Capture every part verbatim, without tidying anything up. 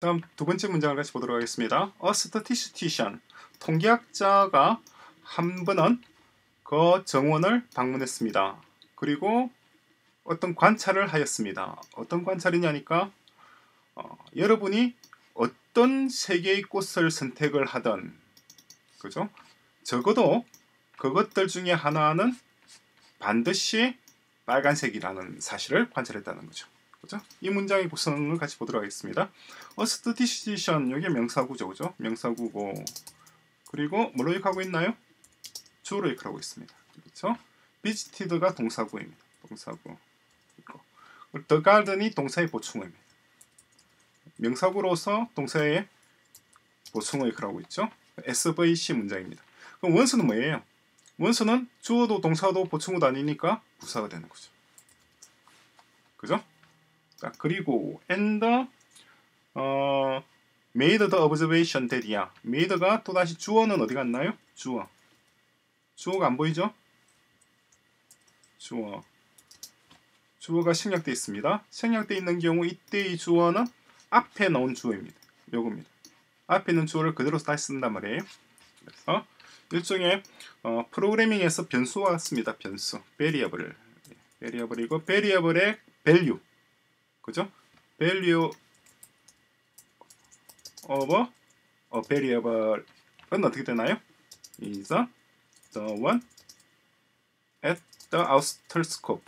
다음 두 번째 문장을 같이 보도록 하겠습니다. A statistician, 통계학자가 한 번은 그 정원을 방문했습니다. 그리고 어떤 관찰을 하였습니다. 어떤 관찰이냐니까 어, 여러분이 어떤 세 개의 꽃을 선택을 하든 그죠? 적어도 그것들 중에 하나는 반드시 빨간색이라는 사실을 관찰했다는 거죠. 그죠? 이 문장의 구성을 같이 보도록 하겠습니다. A statistician, 여기 명사구죠. 그죠? 명사구고 그리고 뭘로 역하고 있나요? 주어로 역하고 있습니다. 그렇죠? visited가 동사구입니다. 동사구. The garden이 동사의 보충어입니다. 명사구로서 동사의 보충어 역할하고 있죠. 에스브이씨 문장입니다. 그럼 원수는 뭐예요? 원수는 주어도 동사도 보충어도 아니니까 부사가 되는 거죠. 그죠? 자, 그리고 and 어, made the observation that이야. made가 또다시 주어는 어디 갔나요? 주어. 주어가 안 보이죠? 주어. 주어가 생략되어 있습니다. 생략되어 있는 경우 이때의 주어는 앞에 나온 주어입니다. 요겁니다. 앞에 있는 주어를 그대로 다시 쓴단 말이에요. 그래서 일종의 어, 프로그래밍에서 변수와 같습니다. 변수, variable, variable이고 variable의 value, 그죠? value of a variable은 어떻게 되나요? is the one at the outer scope.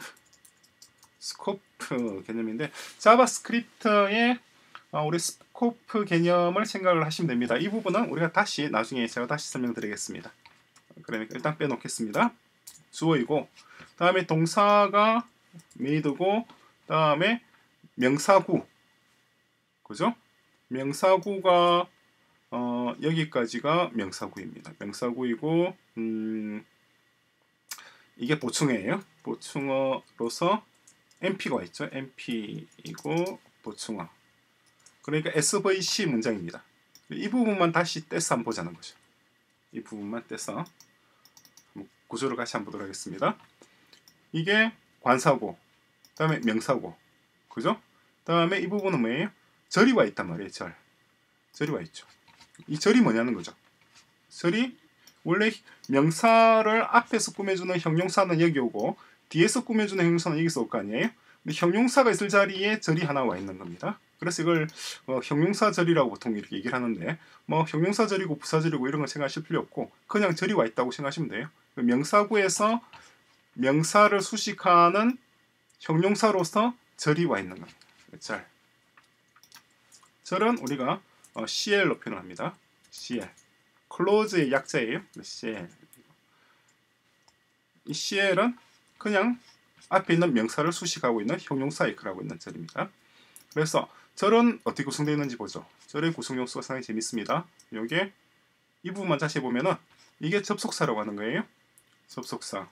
스코프 개념인데 자바스크립트의 어, 우리 스코프 개념을 생각을 하시면 됩니다. 이 부분은 우리가 다시 나중에 제가 다시 설명드리겠습니다. 그러니까 일단 빼놓겠습니다. 주어이고 다음에 동사가 made고 다음에 명사구 그죠? 명사구가 어, 여기까지가 명사구입니다. 명사구이고 음, 이게 보충어예요. 보충어로서 엠피가 와 있죠. 엠피이고 보충어. 그러니까 에스브이씨 문장입니다. 이 부분만 다시 떼서 한번 보자는 거죠. 이 부분만 떼서 구조를 같이 한번 보도록 하겠습니다. 이게 관사고, 다음에 명사고, 그죠? 다음에 이 부분은 뭐예요? 절이 와 있단 말이에요. 절. 절이 와 있죠. 이 절이 뭐냐는 거죠. 절이 원래 명사를 앞에서 꾸며주는 형용사는 여기 오고 뒤에서 꾸며주는 형용사는 여기서 올 거 아니에요? 근데 형용사가 있을 자리에 절이 하나 와 있는 겁니다. 그래서 이걸 어, 형용사 절이라고 보통 이렇게 얘기를 하는데 뭐 형용사 절이고 부사 절이고 이런 거 생각하실 필요 없고 그냥 절이 와 있다고 생각하시면 돼요. 명사구에서 명사를 수식하는 형용사로서 절이 와 있는 겁니다. 절. 절은 우리가 어, 씨엘로 표현을 합니다. 씨엘. close의 약자예요. 씨엘. 이 씨엘은 그냥 앞에 있는 명사를 수식하고 있는 형용사 역할을 하고 있는 절입니다. 그래서 절은 어떻게 구성되어 있는지 보죠. 절의 구성 요소가 상당히 재밌습니다. 요게 이 부분만 다시 보면은 이게 접속사라고 하는 거예요. 접속사.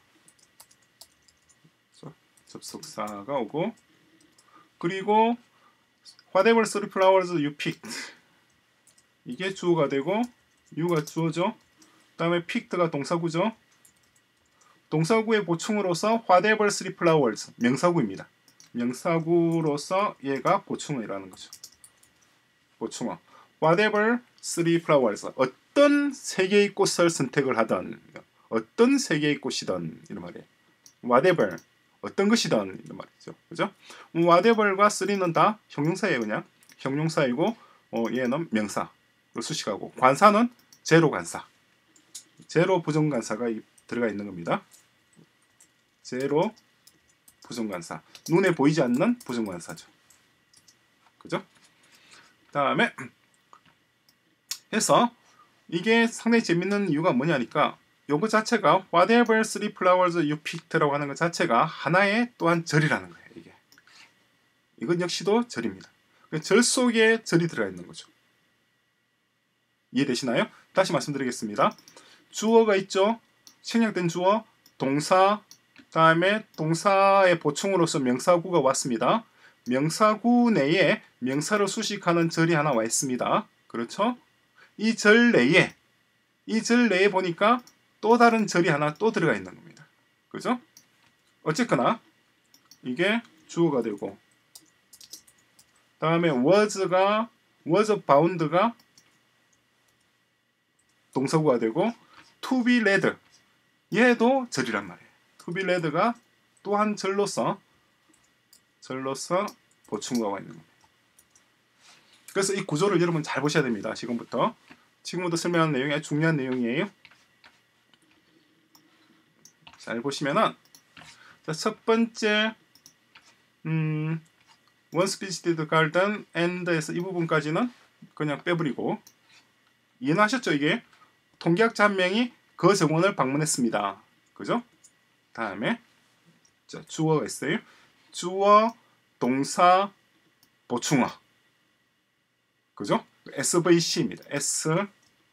접속사가 오고 그리고 whatever three flowers you picked 이게 주어가 되고 you가 주어죠. 그 다음에 picked가 동사구죠. 동사구의 보충으로서 whatever three flowers 명사구입니다. 명사구로서 얘가 보충어라는 거죠. 보충어. whatever three flowers 어떤 세 개의 꽃을 선택을 하든 어떤 세 개의 꽃이든 이런 말이에요. whatever 어떤 것이든 이런 말이죠. 그죠? whatever과 three는 다 형용사예요. 그냥 형용사이고 어, 얘는 명사로 수식하고 관사는 제로 관사. 제로 부정관사가 들어가 있는 겁니다. 제로 부정관사. 눈에 보이지 않는 부정관사죠. 그죠? 다음에 해서 이게 상당히 재밌는 이유가 뭐냐니까 요거 자체가 whatever three flowers you picked라고 하는 것 자체가 하나의 또한 절이라는 거예요. 이게 이건 역시도 절입니다. 절 속에 절이 들어가 있는 거죠. 이해되시나요? 다시 말씀드리겠습니다. 주어가 있죠. 생략된 주어, 동사, 다음에 동사의 보충으로서 명사구가 왔습니다. 명사구 내에 명사를 수식하는 절이 하나 와 있습니다. 그렇죠? 이 절 내에 이 절 내에 보니까 또 다른 절이 하나 또 들어가 있는 겁니다. 그죠? 어쨌거나 이게 주어가 되고 다음에 was가 was bound가 동사구가 되고 to be led 얘도 절이란 말이에요. to be led가 또한 절로서 절로서 보충구가 있는 겁니다. 그래서 이 구조를 여러분 잘 보셔야 됩니다. 지금부터 지금부터 설명하는 내용이 아주 중요한 내용이에요. 잘 보시면은 자, 첫 번째 음, once visited garden and에서 이 부분까지는 그냥 빼버리고 이해하셨죠? 이게 통계학자 한 명이 그 정원을 방문했습니다. 그죠? 다음에 자, 주어가 있어요. 주어, 동사, 보충어. 그죠? 에스브이씨입니다. 에스브이씨.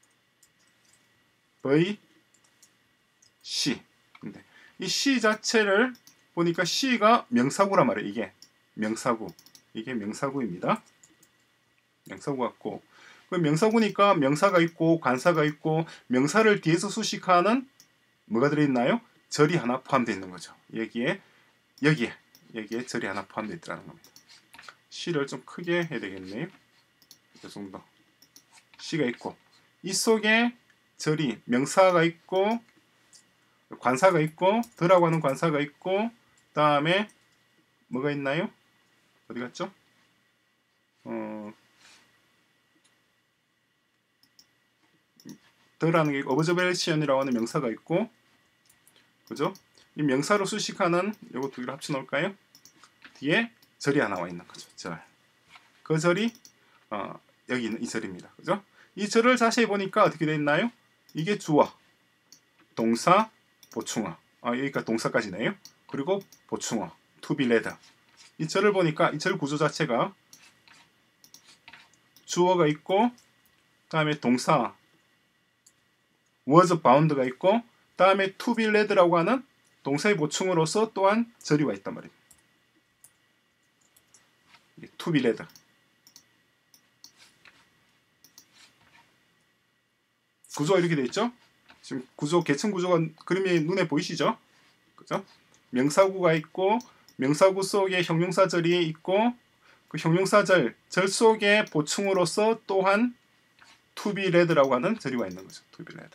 근데 이 C 자체를 보니까 C가 명사구란 말이에요. 이게 명사구. 이게 명사구입니다. 명사구 같고 그 명사구니까 명사가 있고 관사가 있고 명사를 뒤에서 수식하는 뭐가 들어있나요? 절이 하나 포함되어 있는 거죠. 여기에 여기에 여기에 절이 하나 포함되어 있다는 겁니다. C를 좀 크게 해야 되겠네요. 이 정도 C가 있고 이 속에 절이 명사가 있고 관사가 있고 더라고 하는 관사가 있고 다음에 뭐가 있나요? 어디 갔죠? 어, 더라는 게 observation이라고 하는 명사가 있고 그죠? 이 명사로 수식하는 요거 두 개를 합쳐 놓을까요? 뒤에 절이 하나 와 있는 거죠. 절. 그 절이 어, 여기 있는 이 절입니다. 그죠? 이 절을 자세히 보니까 어떻게 되어 있나요? 이게 주어, 동사, 보충어. 아, 여기가 동사까지네요. 그리고 보충어, to be led. 이 절을 보니까 이 절 구조 자체가 주어가 있고 다음에 동사 was bound가 있고 다음에 to be led라고 하는 동사의 보충으로서 또한 절이 와 있단 말입니다. to be led. 구조가 이렇게 되어 있죠? 지금 구조, 계층 구조가 그림이 눈에 보이시죠? 그죠? 명사구가 있고 명사구 속에 형용사절이 있고 그 형용사절, 절 속에 보충으로서 또한 to be led라고 하는 절이 와 있는 거죠. to be led.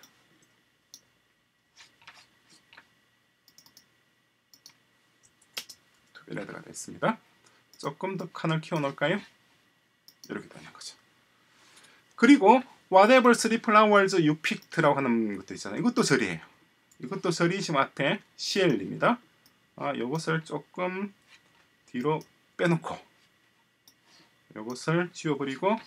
to be led가 되어 있습니다. 조금 더 칸을 키워 놓을까요? 이렇게 되는 거죠. 그리고 whatever three flowers you picked라고 하는 것도 있잖아요. 이것도 절이에요. 이것도 절이 지금 앞에 씨엘입니다. 아, 이것을 조금 뒤로 빼놓고 이것을 지워버리고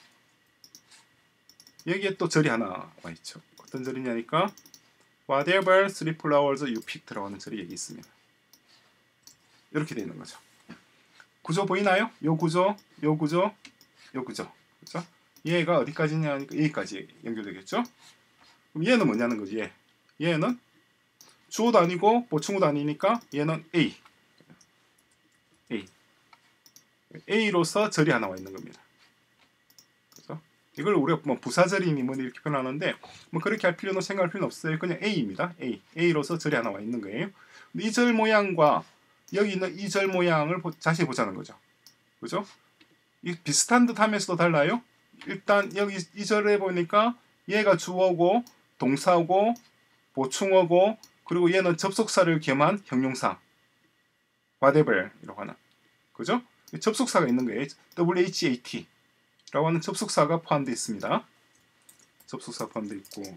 여기에 또 절이 하나 와 있죠. 어떤 절이냐니까 whatever three flowers you picked라고 하는 절이 여기 있습니다. 이렇게 되어 있는 거죠. 구조 보이나요? 요 구조, 요 구조, 요 구조. 그렇죠? 얘가 어디까지냐 하니까 여기까지 연결되겠죠? 그럼 얘는 뭐냐는 거지. 얘. 얘는 주어도 아니고 보충어도 아니니까 얘는 A. A. A로서 절이 하나 와 있는 겁니다. 그렇죠? 이걸 우리가 뭐 부사절이니 뭐 이렇게 표현하는데 뭐 그렇게 할 필요는 생각할 필요는 없어요. 그냥 A입니다. A. A로서 절이 하나 와 있는 거예요. 이 절 모양과 여기 있는 이 절 모양을 자세히 보자는 거죠. 그죠? 이 비슷한 듯 하면서도 달라요. 일단 여기 이 절에 보니까 얘가 주어고 동사고 보충어고 그리고 얘는 접속사를 겸한 형용사 whatever 이라고 하는 그죠? 접속사가 있는 거예요. 더블유에이치에이티 라고 하는 접속사가 포함되어 있습니다. 접속사 포함되어 있고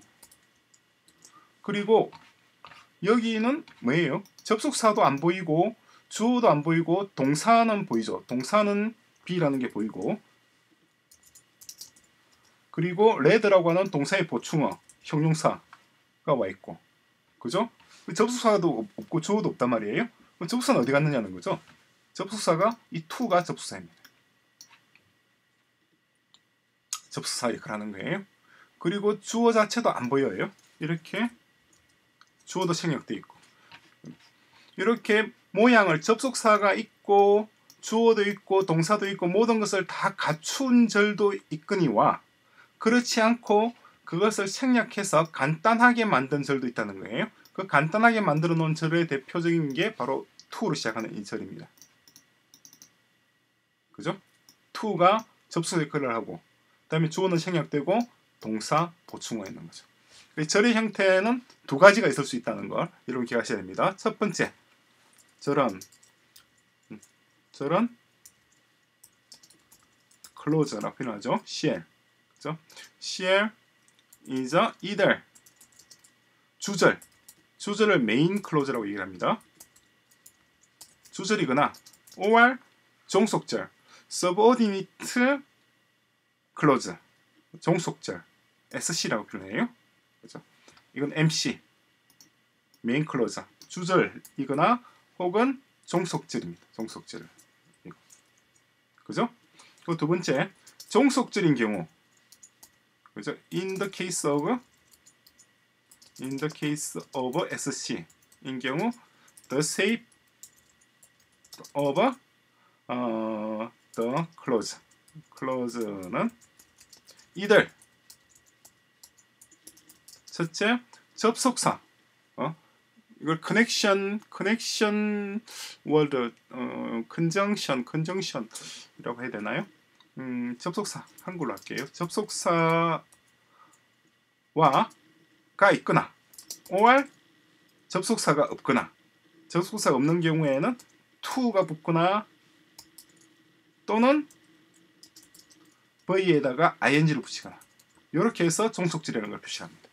그리고 여기는 뭐예요? 접속사도 안 보이고 주어도 안 보이고 동사는 보이죠. 동사는 B라는 게 보이고 그리고 레드라고 하는 동사의 보충어, 형용사가 와 있고 그죠? 접속사도 없고 주어도 없단 말이에요. 그럼 접속사는 어디 갔느냐는 거죠. 접속사가 이 to가 접속사입니다. 접속사 역할을 하는 거예요. 그리고 주어 자체도 안 보여요. 이렇게 주어도 생략되어 있고 이렇게 모양을 접속사가 있고 주어도 있고 동사도 있고 모든 것을 다 갖춘 절도 있거니와 그렇지 않고 그것을 생략해서 간단하게 만든 절도 있다는 거예요. 그 간단하게 만들어 놓은 절의 대표적인 게 바로 to로 시작하는 이 절입니다. 그죠? to가 접속 역할을 하고 다음에 주어는 생략되고 동사 보충어 있는 거죠. 절의 형태는 두 가지가 있을 수 있다는 걸 여러분 기억하셔야 됩니다. 첫 번째, 절은 절은 close라고 표현하죠. shall, 그죠? shall is either 주절, 주절을 main clause라고 얘기를 합니다. 주절이거나 or 종속절, subordinate clause, 종속절, 에스씨라고 표현해요. 그죠? 이건 엠씨, main clause, 주절이거나 혹은 종속절입니다. 종속절. 그죠? 그리고 두 번째, 종속절인 경우, 그죠? In the case of, in the case of 에스씨인 경우, the shape of 어, the clause, clause는 either 첫째, 접속사, 어? 이걸 connection, connection word, 어, conjunction, conjunction이라고 해야 되나요? 음, 접속사, 한글로 할게요. 접속사와 가 있거나, or 접속사가 없거나, 접속사가 없는 경우에는 to가 붙거나 또는 v에다가 ing를 붙이거나, 이렇게 해서 종속절이라는 걸 표시합니다.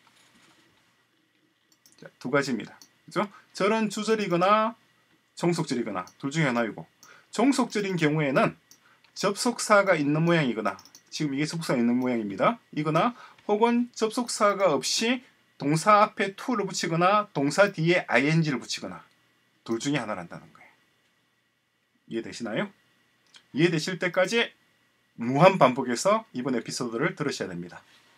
자, 두 가지입니다. 그죠? 절은 주절이거나 종속절이거나 둘 중에 하나이고, 종속절인 경우에는 접속사가 있는 모양이거나, 지금 이게 접속사가 있는 모양입니다. 이거나 혹은 접속사가 없이 동사 앞에 to를 붙이거나 동사 뒤에 ing를 붙이거나 둘 중에 하나란다는 거예요. 이해되시나요? 이해되실 때까지 무한 반복해서 이번 에피소드를 들으셔야 됩니다.